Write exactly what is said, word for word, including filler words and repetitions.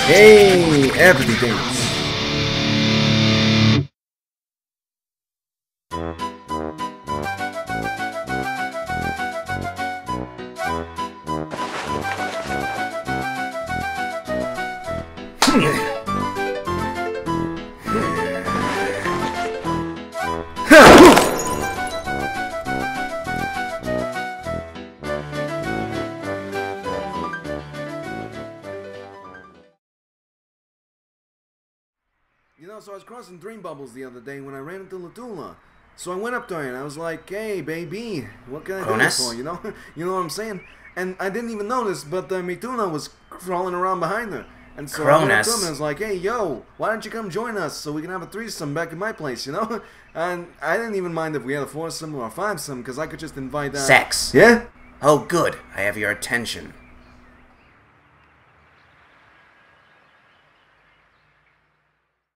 Hey, everything dates. You know, so I was crossing Dream Bubbles the other day when I ran into Latula. So I went up to her and I was like, "Hey, baby, what can I do this for?" You know, you know what I'm saying? And I didn't even notice, but uh, Mituna was crawling around behind her. And so I went up to him and I was like, "Hey, yo, why don't you come join us so we can have a threesome back at my place?" You know? And I didn't even mind if we had a foursome or a fivesome because I could just invite. Uh, Sex. Yeah. Oh, good. I have your attention.